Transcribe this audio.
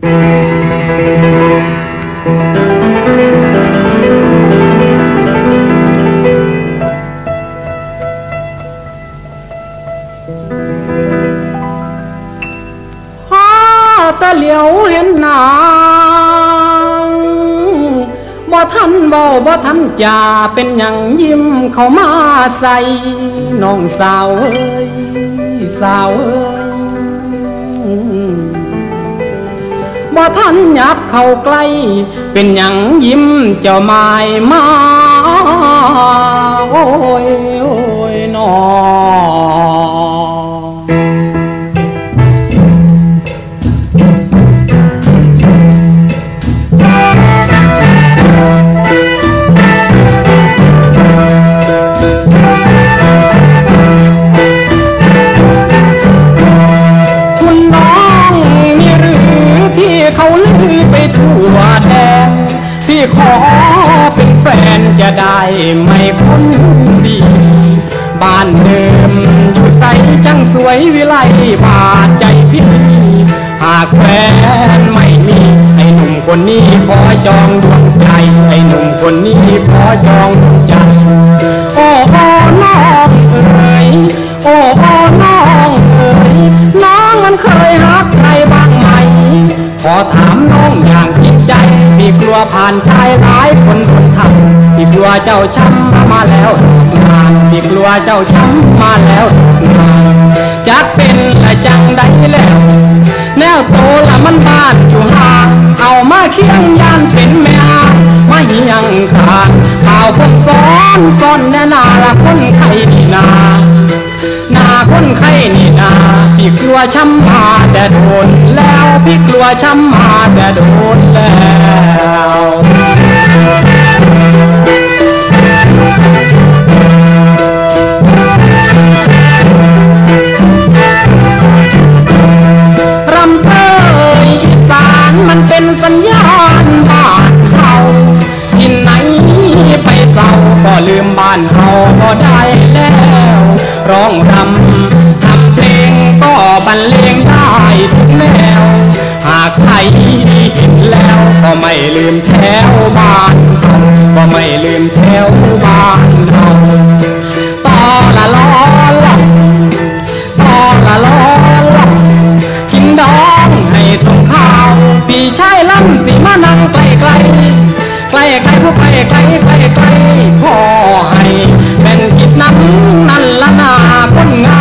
ตะเหลียวเห็นนางบ่ทันเบาบ่ทันจ่าเป็นหยังยิ้มเข้ามาใส่น้องสาวเอ้ยสาวเอ้ยบ่ทันยับเข้าใกล้เป็นหยังยิ้มเจ้าไม้มาโอ้ยโอ้ยน้อเขาลือไปทั่วแดนพี่ขอเป็นแฟนจะได้ไม่พ้นดีบ้านเดิมอยู่ใสจังสวยวิไลบาดใจพี่หากแฟนไม่มีไอ้หนุ่มคนนี้ขอจองดวงใจไอ้หนุ่มคนนี้ขอจองดวงใจโอ้น้องเอ๋ยโอ้น้องเอ๋ยน้องมันเคยรักใครบ้างไหมขอถามน้องอย่างจริงใจพี่กลัวผ่านชายหลายคนทำพี่กลัวเจ้าช้ำมาแล้วงานพี่กลัวเจ้าช้ำมาแล้วงานจักเป็นละจังได้แล้วแนวโตละมันบ้านอยู่ห่างเอามาเคียงยานเป็นแม่ไม่ยังขาดข่าวคนซ้อนแน่นาละคนไข้นี่นาคนไข้นี่นาพี่กลัวช้ำมาแต่โดนแล้วพี่กลัวช้ำมาแต่โดนแล้วรำเตยอีสานมันเป็นสัญญาณบ้านเฮาที่ไหนไปเศร้าก็ลืมบ้านเฮาก็ได้แล้วร้องรำทำเพลงก็บรรเลงได้ทุกแนวหากใครเห็นแล้วก็ไม่ลืมแถวบ้านเฮาก็ไม่ลืมแถวบ้านเฮาต่อละล้อล่ต่อละล้อล่กินดองให้ตรงข้าวพี่ชายลำสีมานั่งใกล้ใกล้ใกล้ใกล้ผู้ใกล้ใกล้ใกล้ใกล้พ่อให้เป็นกิจนั้นนั่นละนาคนง